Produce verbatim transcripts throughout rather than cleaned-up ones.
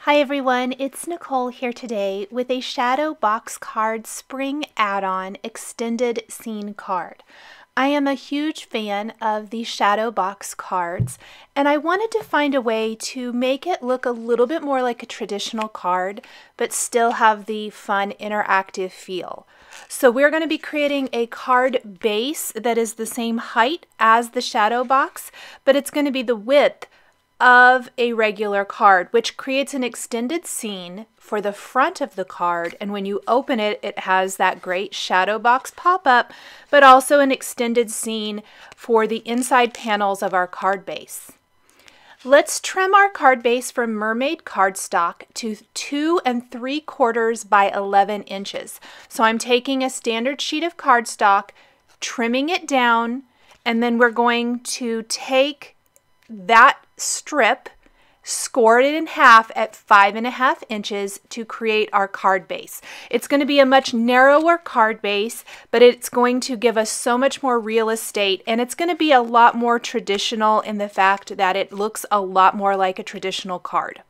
Hi everyone, it's Nicole here today with a Shadow Box Card Spring Add-on Extended Scene Card. I am a huge fan of the Shadow Box cards, and I wanted to find a way to make it look a little bit more like a traditional card, but still have the fun interactive feel. So we're going to be creating a card base that is the same height as the Shadow Box, but it's going to be the width of a regular card, which creates an extended scene for the front of the card, and when you open it, it has that great Shadow Box pop-up, but also an extended scene for the inside panels of our card base. Let's trim our card base from Mermaid cardstock to two and three quarters by eleven inches. So I'm taking a standard sheet of cardstock, trimming it down, and then we're going to take that strip, score it in half at five and a half inches to create our card base. It's going to be a much narrower card base, but it's going to give us so much more real estate, and it's going to be a lot more traditional in the fact that it looks a lot more like a traditional card.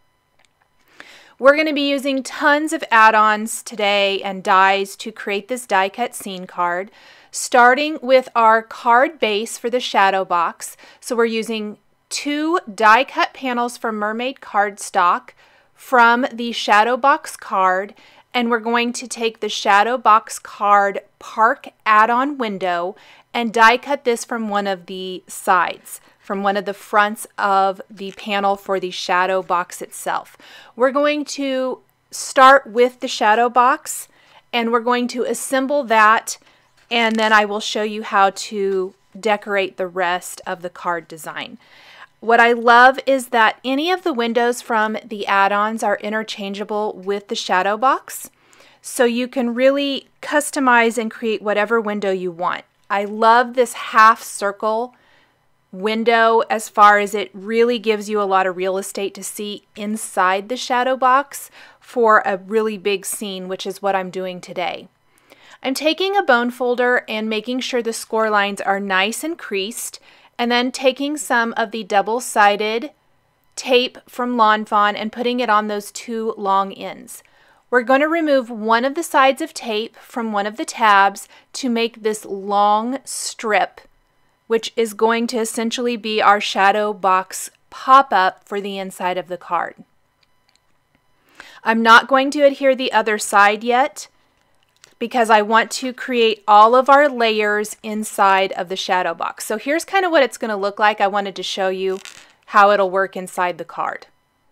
We're going to be using tons of add-ons today and dies to create this die cut scene card, starting with our card base for the Shadow Box. So we're using two die cut panels from Mermaid cardstock from the Shadow Box card, and we're going to take the Shadow Box card Park add-on window and die cut this from one of the sides, from one of the fronts of the panel for the Shadow Box itself. We're going to start with the Shadow Box, and we're going to assemble that, and then I will show you how to decorate the rest of the card design. What I love is that any of the windows from the add-ons are interchangeable with the Shadow Box, so you can really customize and create whatever window you want. I love this half circle window as far as it really gives you a lot of real estate to see inside the Shadow Box for a really big scene, which is what I'm doing today. I'm taking a bone folder and making sure the score lines are nice and creased, and then taking some of the double-sided tape from Lawn Fawn and putting it on those two long ends. We're going to remove one of the sides of tape from one of the tabs to make this long strip, which is going to essentially be our Shadow Box pop-up for the inside of the card. I'm not going to adhere the other side yet, because I want to create all of our layers inside of the Shadow Box. So here's kind of what it's going to look like. I wanted to show you how it'll work inside the card.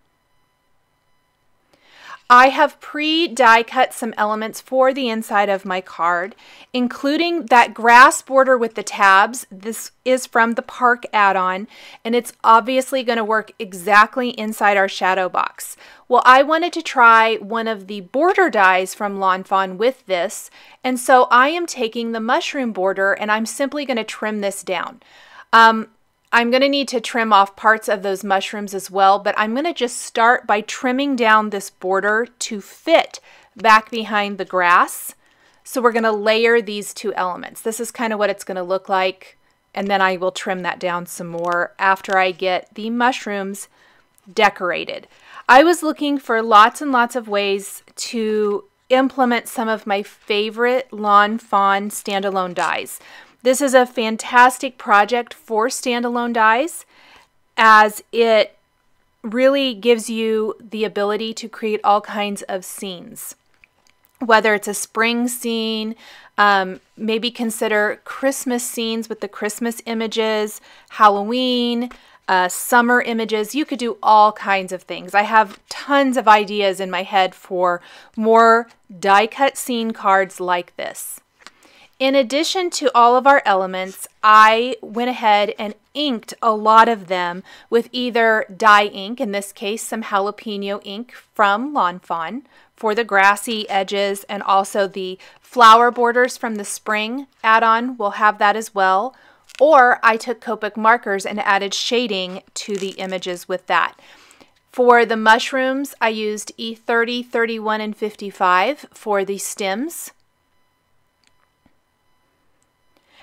I have pre-die cut some elements for the inside of my card, including that grass border with the tabs. This is from the Park add-on, and it's obviously going to work exactly inside our Shadow Box. Well, I wanted to try one of the border dies from Lawn Fawn with this, and so I am taking the mushroom border and I'm simply going to trim this down. Um, I'm going to need to trim off parts of those mushrooms as well, but I'm going to just start by trimming down this border to fit back behind the grass. So we're going to layer these two elements. This is kind of what it's going to look like, and then I will trim that down some more after I get the mushrooms decorated. I was looking for lots and lots of ways to implement some of my favorite Lawn Fawn standalone dies. This is a fantastic project for standalone dies, as it really gives you the ability to create all kinds of scenes. Whether it's a spring scene, um, maybe consider Christmas scenes with the Christmas images, Halloween, uh, summer images. You could do all kinds of things. I have tons of ideas in my head for more die cut scene cards like this. In addition to all of our elements, I went ahead and inked a lot of them with either dye ink, in this case some jalapeno ink from Lawn Fawn for the grassy edges, and also the flower borders from the spring add-on will have that as well. Or I took Copic markers and added shading to the images with that. For the mushrooms, I used E thirty, thirty-one, and fifty-five for the stems.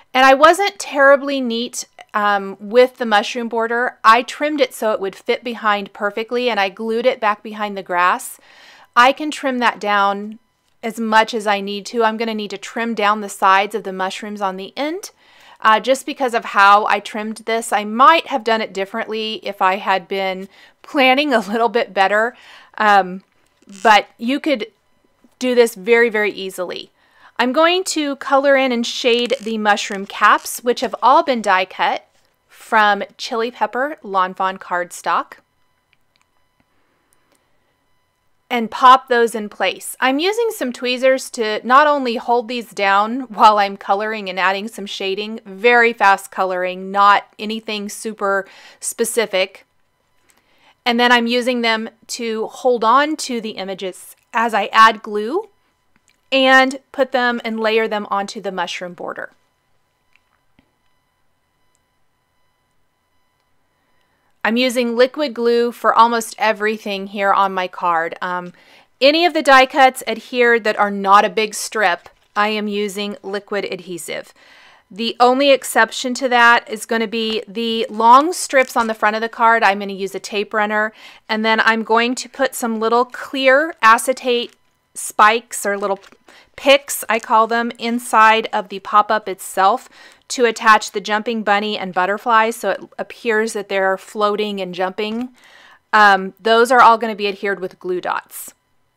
And I wasn't terribly neat um, with the mushroom border. I trimmed it so it would fit behind perfectly, and I glued it back behind the grass. I can trim that down as much as I need to. I'm going to need to trim down the sides of the mushrooms on the end. Uh, just because of how I trimmed this, I might have done it differently if I had been planning a little bit better. Um, but you could do this very, very easily. I'm going to color in and shade the mushroom caps, which have all been die cut from Chili Pepper Lawn Fawn cardstock, and pop those in place. I'm using some tweezers to not only hold these down while I'm coloring and adding some shading, very fast coloring, not anything super specific. And then I'm using them to hold on to the images as I add glue and put them and layer them onto the mushroom border. I'm using liquid glue for almost everything here on my card. Um, any of the die cuts adhered that are not a big strip, I am using liquid adhesive. The only exception to that is going to be the long strips on the front of the card. I'm going to use a tape runner, and then I'm going to put some little clear acetate spikes or little picks, I call them, inside of the pop-up itself to attach the jumping bunny and butterflies so it appears that they're floating and jumping. Um, those are all going to be adhered with glue dots.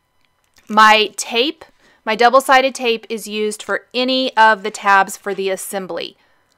My tape, my double-sided tape, is used for any of the tabs for the assembly.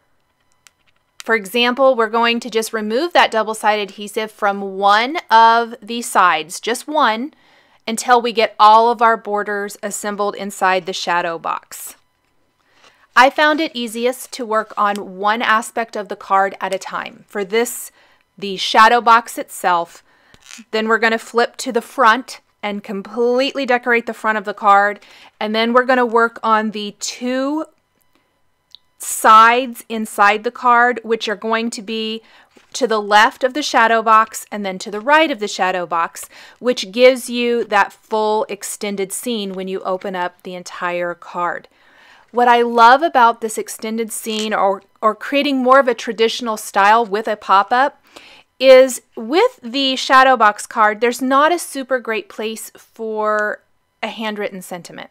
For example, we're going to just remove that double-sided adhesive from one of the sides, just one, until we get all of our borders assembled inside the shadow box. I found it easiest to work on one aspect of the card at a time. For this, the shadow box itself, then we're going to flip to the front and completely decorate the front of the card, and then we're going to work on the two sides inside the card, which are going to be to the left of the shadow box and then to the right of the shadow box, which gives you that full extended scene when you open up the entire card. What I love about this extended scene, or, or creating more of a traditional style with a pop-up, is with the shadow box card, there's not a super great place for a handwritten sentiment.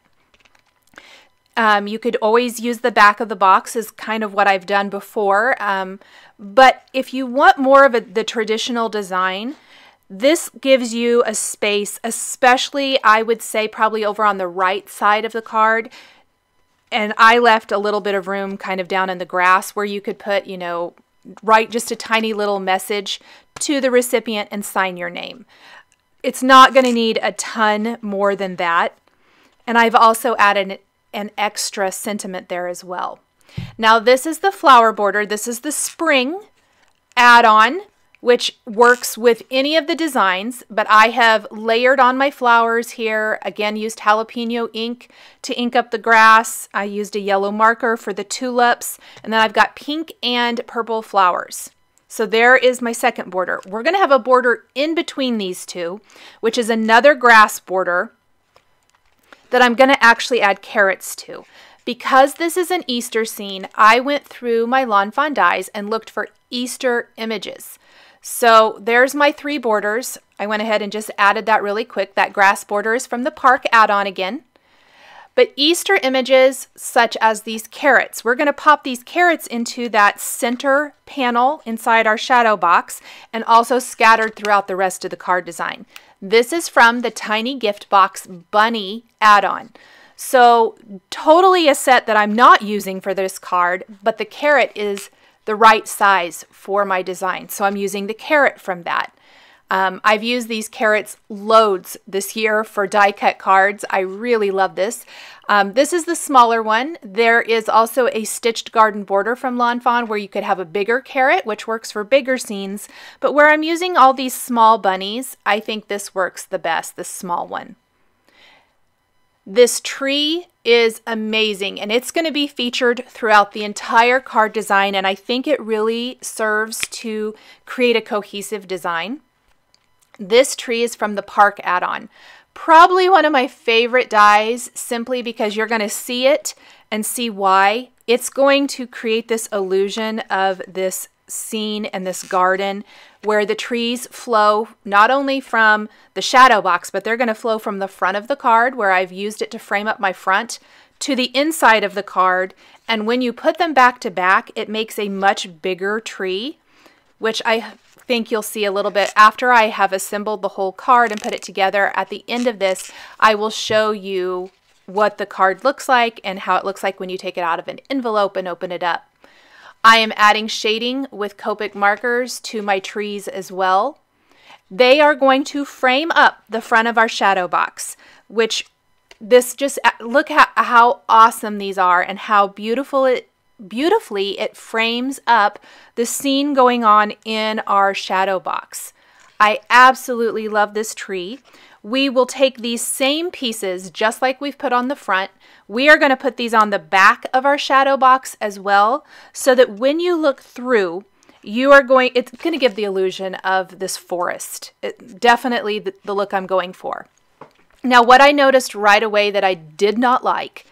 Um, you could always use the back of the box, is kind of what I've done before. Um, but if you want more of a, the traditional design, this gives you a space, especially I would say probably over on the right side of the card. And I left a little bit of room kind of down in the grass where you could put, you know, write just a tiny little message to the recipient and sign your name. It's not going to need a ton more than that. And I've also added an extra sentiment there as well. Now this is the flower border. This is the spring add-on, which works with any of the designs, but I have layered on my flowers here. Again, used jalapeno ink to ink up the grass. I used a yellow marker for the tulips, and then I've got pink and purple flowers. So there is my second border. We're going to have a border in between these two, which is another grass border that I'm going to actually add carrots to. Because this is an Easter scene, I went through my Lawn Fawn dies and looked for Easter images. So there's my three borders. I went ahead and just added that really quick. That grass border is from the park add-on again. But Easter images such as these carrots, we're going to pop these carrots into that center panel inside our shadow box and also scattered throughout the rest of the card design. This is from the Tiny Gift Box Bunny add-on. So totally a set that I'm not using for this card, but the carrot is the right size for my design. So I'm using the carrot from that. Um, I've used these carrots loads this year for die cut cards. I really love this. Um, this is the smaller one. There is also a stitched garden border from Lawn Fawn where you could have a bigger carrot, which works for bigger scenes. But where I'm using all these small bunnies, I think this works the best, this small one. This tree is amazing, and it's going to be featured throughout the entire card design, and I think it really serves to create a cohesive design. This tree is from the park add-on. Probably one of my favorite dies, simply because you're going to see it and see why. It's going to create this illusion of this scene and this garden where the trees flow not only from the shadow box, but they're going to flow from the front of the card where I've used it to frame up my front to the inside of the card. And when you put them back to back, it makes a much bigger tree, which I think you'll see a little bit after I have assembled the whole card and put it together. At the end of this, I will show you what the card looks like and how it looks like when you take it out of an envelope and open it up. I am adding shading with Copic markers to my trees as well. They are going to frame up the front of our shadow box, which this just, look at how awesome these are and how beautiful it, beautifully it frames up the scene going on in our shadow box. I absolutely love this tree. We will take these same pieces, just like we've put on the front. We are going to put these on the back of our shadow box as well, so that when you look through, you are going, it's going to give the illusion of this forest. It, definitely the, the look I'm going for. Now, what I noticed right away that I did not like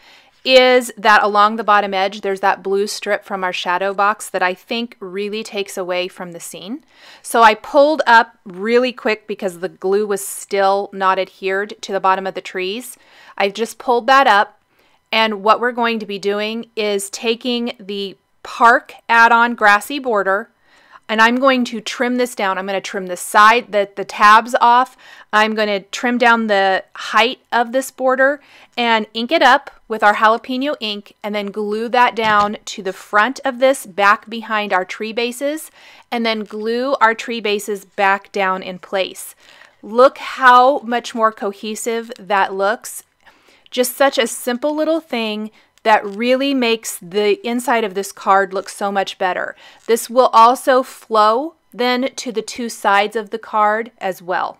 is that along the bottom edge, there's that blue strip from our shadow box that I think really takes away from the scene. So I pulled up really quick because the glue was still not adhered to the bottom of the trees. I've just pulled that up, and what we're going to be doing is taking the Park add-on grassy border, and I'm going to trim this down. I'm going to trim the side, the, the tabs off. I'm going to trim down the height of this border and ink it up with our jalapeno ink, and then glue that down to the front of this, back behind our tree bases, and then glue our tree bases back down in place. Look how much more cohesive that looks. Just such a simple little thing that really makes the inside of this card look so much better. This will also flow then to the two sides of the card as well.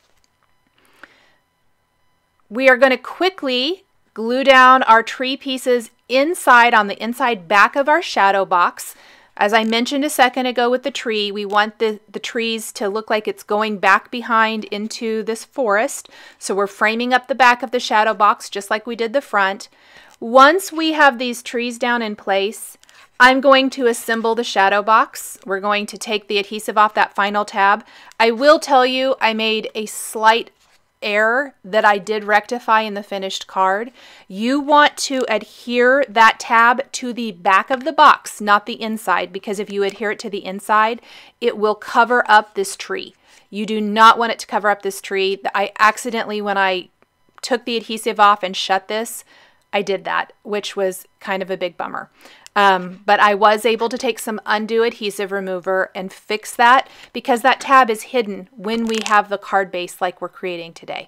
We are going to quickly glue down our tree pieces inside on the inside back of our shadow box. As I mentioned a second ago with the tree, we want the, the trees to look like it's going back behind into this forest. So we're framing up the back of the shadow box just like we did the front. Once we have these trees down in place, I'm going to assemble the shadow box. We're going to take the adhesive off that final tab. I will tell you I made a slight error that I did rectify in the finished card. You want to adhere that tab to the back of the box, not the inside, because if you adhere it to the inside, it will cover up this tree. You do not want it to cover up this tree. I accidentally, when I took the adhesive off and shut this, I did that, which was kind of a big bummer. Um, but I was able to take some undo adhesive remover and fix that, because that tab is hidden when we have the card base like we're creating today.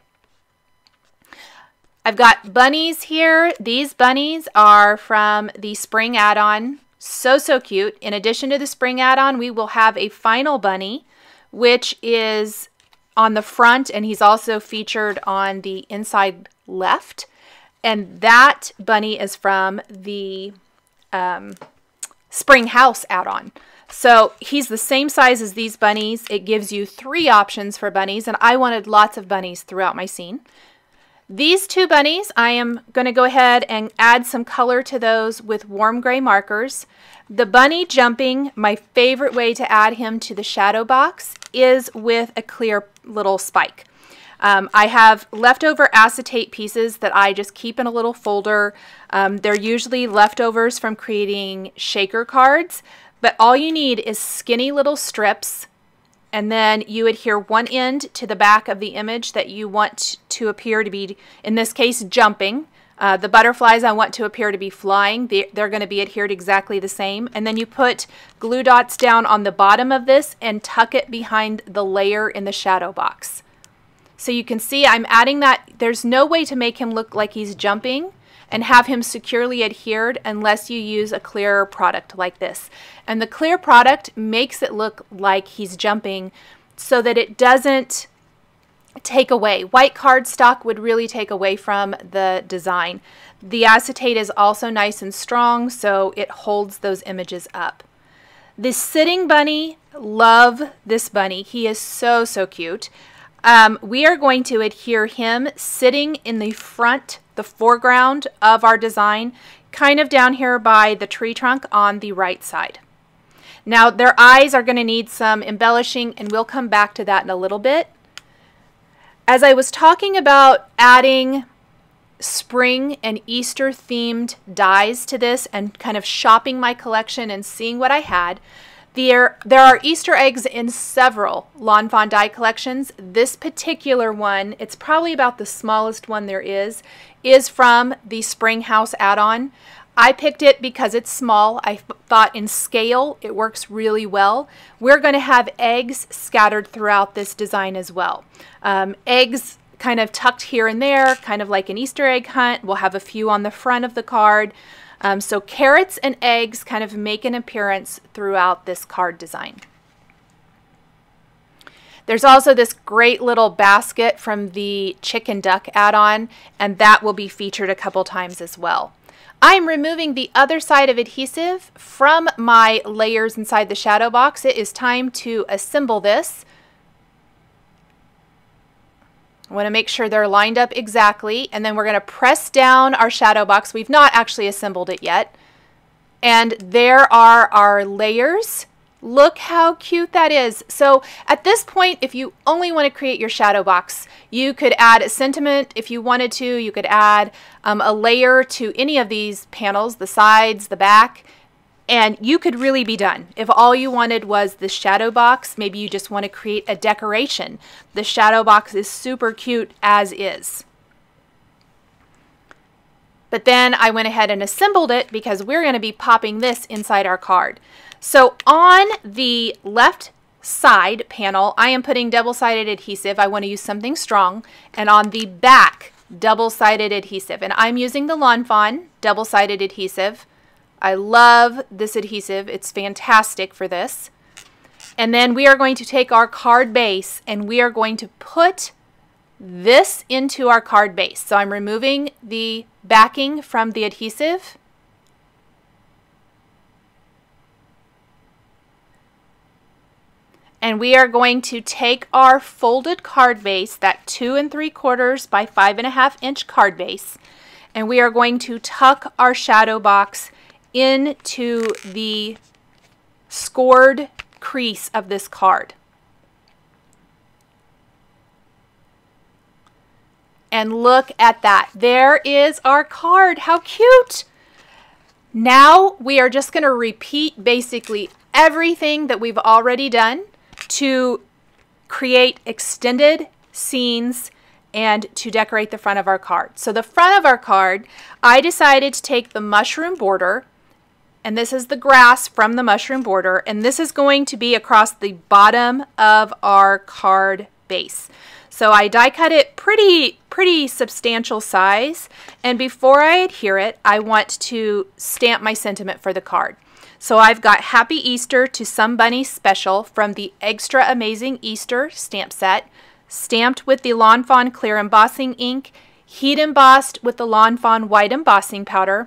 I've got bunnies here. These bunnies are from the spring add-on. So, so cute. In addition to the spring add-on, we will have a final bunny, which is on the front, and he's also featured on the inside left. And that bunny is from the um, spring house add-on. So he's the same size as these bunnies. It gives you three options for bunnies, and I wanted lots of bunnies throughout my scene. These two bunnies, I am going to go ahead and add some color to those with warm gray markers. The bunny jumping, my favorite way to add him to the shadow box is with a clear little spike. Um, I have leftover acetate pieces that I just keep in a little folder. Um, they're usually leftovers from creating shaker cards, but all you need is skinny little strips, and then you adhere one end to the back of the image that you want to appear to be, in this case, jumping. Uh, the butterflies I want to appear to be flying. They, they're going to be adhered exactly the same. And then you put glue dots down on the bottom of this and tuck it behind the layer in the shadow box. So you can see I'm adding that. There's no way to make him look like he's jumping and have him securely adhered unless you use a clear product like this. And the clear product makes it look like he's jumping so that it doesn't take away. White cardstock would really take away from the design. The acetate is also nice and strong, so it holds those images up. The sitting bunny, love this bunny. He is so, so cute. um, we are going to adhere him sitting in the front, the foreground of our design, kind of down here by the tree trunk on the right side. Now their eyes are going to need some embellishing, and we'll come back to that in a little bit. As I was talking about adding spring and Easter themed dies to this and kind of shopping my collection and seeing what I had, there, there are Easter eggs in several Lawn Fawn die collections. This particular one, it's probably about the smallest one there is, is from the Spring House add-on. I picked it because it's small. I thought in scale it works really well. We're going to have eggs scattered throughout this design as well. Um, eggs kind of tucked here and there, kind of like an Easter egg hunt. We'll have a few on the front of the card. Um, so carrots and eggs kind of make an appearance throughout this card design. There's also this great little basket from the Chicken Duck add-on, and that will be featured a couple times as well. I'm removing the other side of adhesive from my layers inside the shadow box. It is time to assemble this. I want to make sure they're lined up exactly, and then we're going to press down our shadow box. We've not actually assembled it yet. And there are our layers. Look how cute that is. So at this point, if you only want to create your shadow box, you could add a sentiment if you wanted to. You could add um, a layer to any of these panels, the sides, the back, and you could really be done. If all you wanted was the shadow box, maybe you just want to create a decoration. The shadow box is super cute as is. But then I went ahead and assembled it because we're going to be popping this inside our card. So on the left side panel, I am putting double-sided adhesive. I want to use something strong. And on the back, double-sided adhesive. And I'm using the Lawn Fawn double-sided adhesive. I love this adhesive. It's fantastic for this. And then we are going to take our card base and we are going to put this into our card base. So I'm removing the backing from the adhesive. And we are going to take our folded card base, that two and three quarters by five and a half inch card base, and we are going to tuck our shadow box into the scored crease of this card. And look at that. There is our card. How cute! Now we are just going to repeat basically everything that we've already done to create extended scenes and to decorate the front of our card. So the front of our card, I decided to take the mushroom border, and this is the grass from the mushroom border, and this is going to be across the bottom of our card base. So I die cut it pretty, pretty substantial size, and before I adhere it, I want to stamp my sentiment for the card. So I've got Happy Easter to Some Bunny Special from the Extra Amazing Easter stamp set, stamped with the Lawn Fawn Clear Embossing Ink, heat embossed with the Lawn Fawn White Embossing Powder.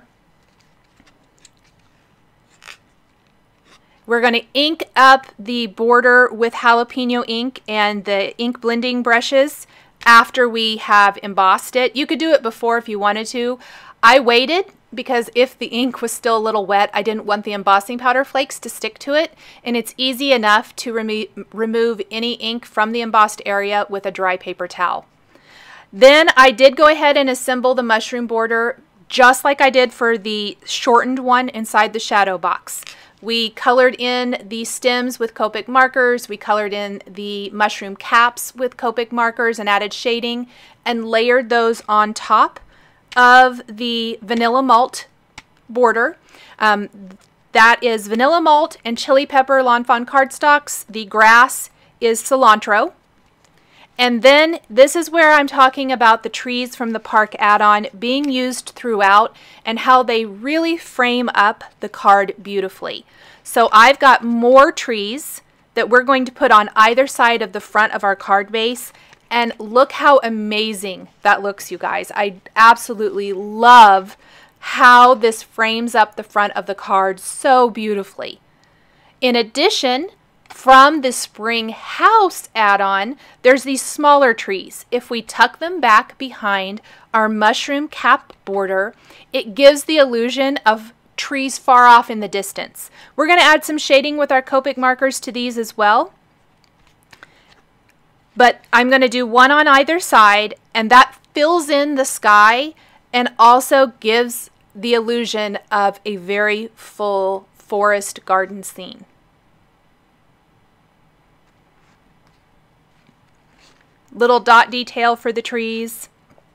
We're going to ink up the border with jalapeno ink and the ink blending brushes after we have embossed it. You could do it before if you wanted to. I waited because if the ink was still a little wet, I didn't want the embossing powder flakes to stick to it, and it's easy enough to remo remove any ink from the embossed area with a dry paper towel. Then I did go ahead and assemble the mushroom border just like I did for the shortened one inside the shadow box. We colored in the stems with Copic markers, we colored in the mushroom caps with Copic markers and added shading and layered those on top of the vanilla malt border. Um, that is vanilla malt and chili pepper Lawn Fawn cardstocks. The grass is cilantro. And then this is where I'm talking about the trees from the park add-on being used throughout and how they really frame up the card beautifully. So I've got more trees that we're going to put on either side of the front of our card base. And look how amazing that looks, you guys. I absolutely love how this frames up the front of the card so beautifully. In addition, from the Spring House add-on, there's these smaller trees. If we tuck them back behind our mushroom cap border, it gives the illusion of trees far off in the distance. We're going to add some shading with our Copic markers to these as well. But I'm going to do one on either side, and that fills in the sky and also gives the illusion of a very full forest garden scene. Little dot detail for the trees.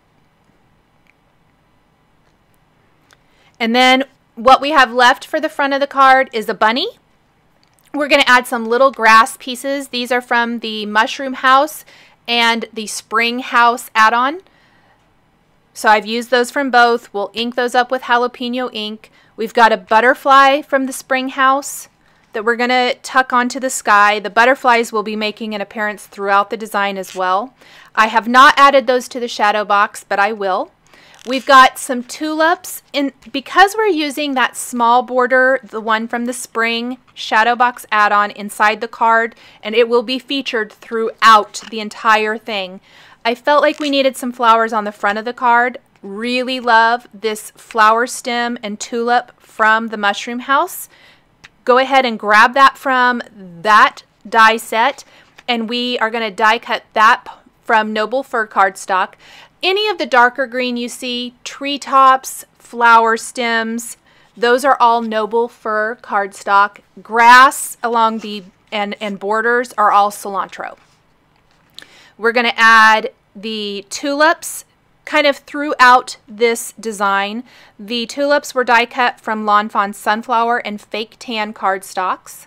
And then what we have left for the front of the card is a bunny. We're going to add some little grass pieces. These are from the Mushroom House and the Spring House add-on. So I've used those from both. We'll ink those up with jalapeno ink. We've got a butterfly from the Spring House that we're going to tuck onto the sky. The butterflies will be making an appearance throughout the design as well. I have not added those to the shadow box, but I will. We've got some tulips, and because we're using that small border, the one from the Spring Shadow Box add-on inside the card, and it will be featured throughout the entire thing, I felt like we needed some flowers on the front of the card. Really love this flower stem and tulip from the Mushroom House. Go ahead and grab that from that die set, and we are going to die cut that from Noble Fir cardstock. Any of the darker green you see, treetops, flower stems, those are all Noble Fir cardstock. Grass along the and, and borders are all cilantro. We're going to add the tulips kind of throughout this design. The tulips were die cut from Lawn Fawn Sunflower and Fake Tan cardstocks.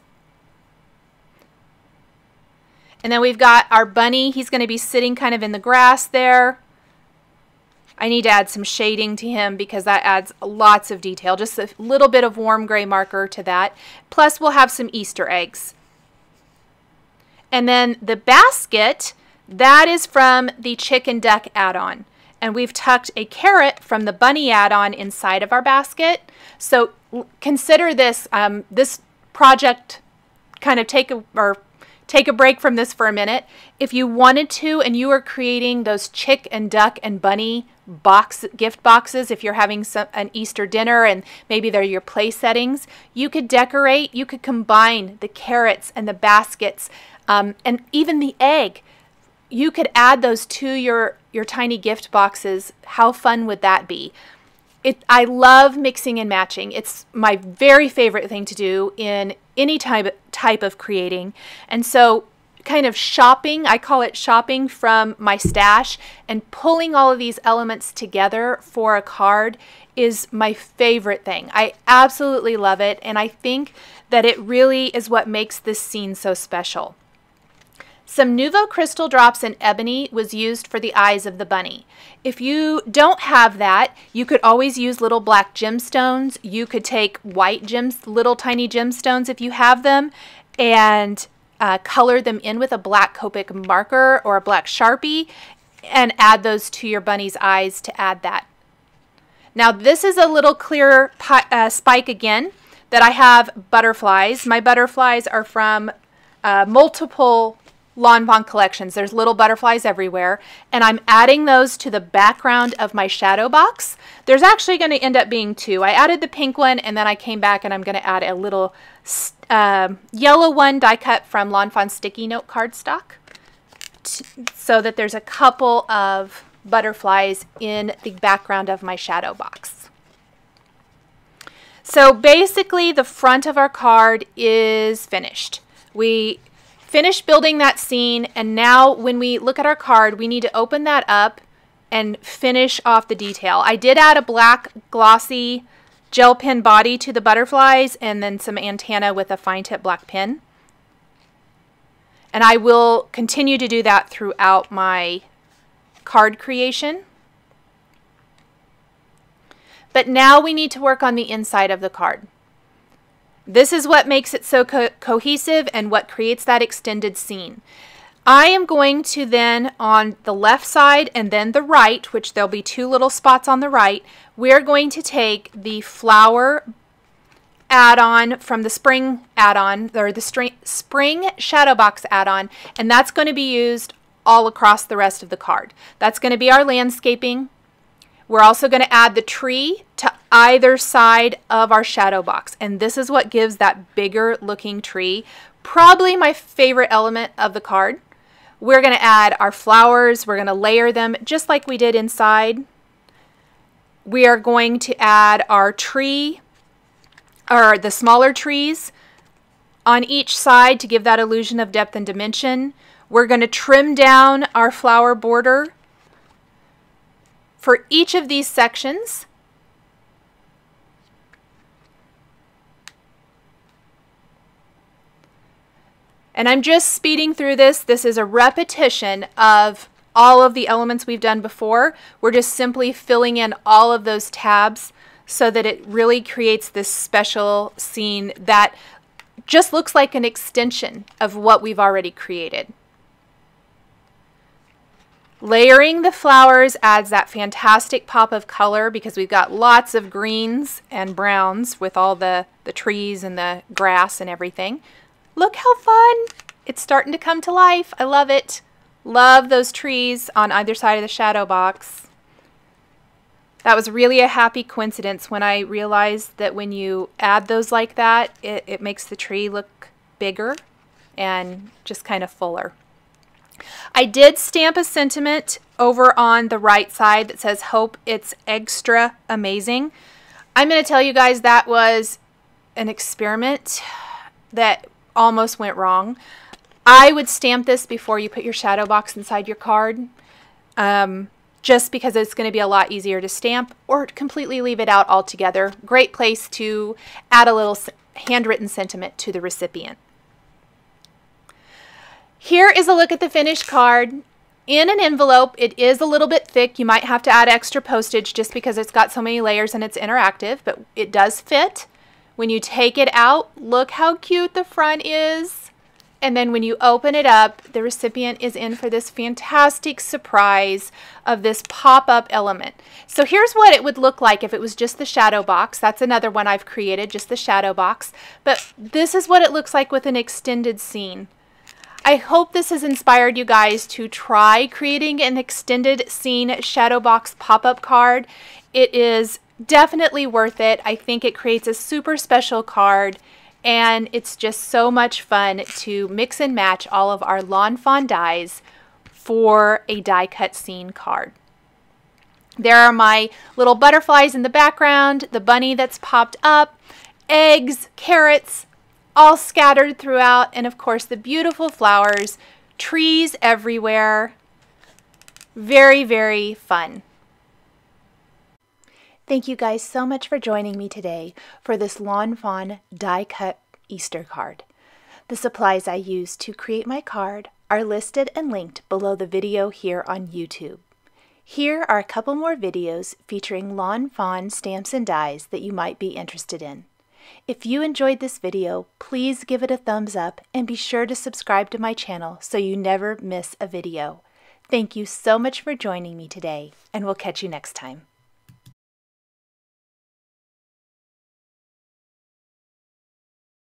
And then we've got our bunny. He's going to be sitting kind of in the grass there. I need to add some shading to him because that adds lots of detail. Just a little bit of warm gray marker to that. Plus we'll have some Easter eggs. And then the basket, that is from the Chicken Duck add-on. And we've tucked a carrot from the bunny add-on inside of our basket. So consider this, um, this project, kind of take a, or take a break from this for a minute. If you wanted to and you are creating those chick and duck and bunny box gift boxes, if you're having some, an Easter dinner and maybe they're your place settings, you could decorate, you could combine the carrots and the baskets um, and even the egg. You could add those to your, your tiny gift boxes. How fun would that be? It, I love mixing and matching. It's my very favorite thing to do in any type, type of creating. And so kind of shopping, I call it shopping from my stash, and pulling all of these elements together for a card is my favorite thing. I absolutely love it, and I think that it really is what makes this scene so special. Some Nuvo Crystal Drops in Ebony was used for the eyes of the bunny. If you don't have that, you could always use little black gemstones. You could take white gems, little tiny gemstones if you have them, and uh, color them in with a black Copic marker or a black Sharpie and add those to your bunny's eyes to add that. Now this is a little clearer uh, spike again that I have butterflies. My butterflies are from uh, multiple Lawn Fawn collections. There's little butterflies everywhere, and I'm adding those to the background of my shadow box. There's actually going to end up being two. I added the pink one, and then I came back and I'm going to add a little uh, yellow one die cut from Lawn Fawn Sticky Note cardstock so that there's a couple of butterflies in the background of my shadow box. So basically the front of our card is finished. We finish building that scene, and now when we look at our card, we need to open that up and finish off the detail. I did add a black glossy gel pen body to the butterflies and then some antenna with a fine tip black pen. And I will continue to do that throughout my card creation. But now we need to work on the inside of the card. This is what makes it so co cohesive and what creates that extended scene. I am going to then, on the left side and then the right, which there'll be two little spots on the right, we're going to take the flower add-on from the spring add-on, or the spring shadow box add-on, and that's going to be used all across the rest of the card. That's going to be our landscaping. We're also going to add the tree to either side of our shadow box, and this is what gives that bigger looking tree. Probably my favorite element of the card. We're going to add our flowers. We're going to layer them just like we did inside. We are going to add our tree, or the smaller trees on each side to give that illusion of depth and dimension. We're going to trim down our flower border for each of these sections. And I'm just speeding through this. This is a repetition of all of the elements we've done before. We're just simply filling in all of those tabs so that it really creates this special scene that just looks like an extension of what we've already created. Layering the flowers adds that fantastic pop of color because we've got lots of greens and browns with all the, the trees and the grass and everything. Look how fun! It's starting to come to life. I love it. Love those trees on either side of the shadow box. That was really a happy coincidence when I realized that when you add those like that, it, it makes the tree look bigger and just kind of fuller. I did stamp a sentiment over on the right side that says, "Hope it's extra amazing." I'm going to tell you guys that was an experiment that almost went wrong. I would stamp this before you put your shadow box inside your card, um, just because it's going to be a lot easier to stamp, or completely leave it out altogether. Great place to add a little handwritten sentiment to the recipient. Here is a look at the finished card. In an envelope, it is a little bit thick. You might have to add extra postage just because it's got so many layers and it's interactive, but it does fit. When you take it out, look how cute the front is. And then when you open it up, the recipient is in for this fantastic surprise of this pop-up element. So here's what it would look like if it was just the shadow box. That's another one I've created, just the shadow box. But this is what it looks like with an extended scene. I hope this has inspired you guys to try creating an extended scene shadow box pop-up card. It is definitely worth it. I think it creates a super special card, and it's just so much fun to mix and match all of our Lawn Fawn dies for a die cut scene card. There are my little butterflies in the background, the bunny that's popped up, eggs, carrots, all scattered throughout, and of course the beautiful flowers, trees everywhere. Very, very fun. Thank you guys so much for joining me today for this Lawn Fawn die cut Easter card. The supplies I used to create my card are listed and linked below the video here on YouTube. Here are a couple more videos featuring Lawn Fawn stamps and dies that you might be interested in. If you enjoyed this video, please give it a thumbs up and be sure to subscribe to my channel so you never miss a video. Thank you so much for joining me today, and we'll catch you next time.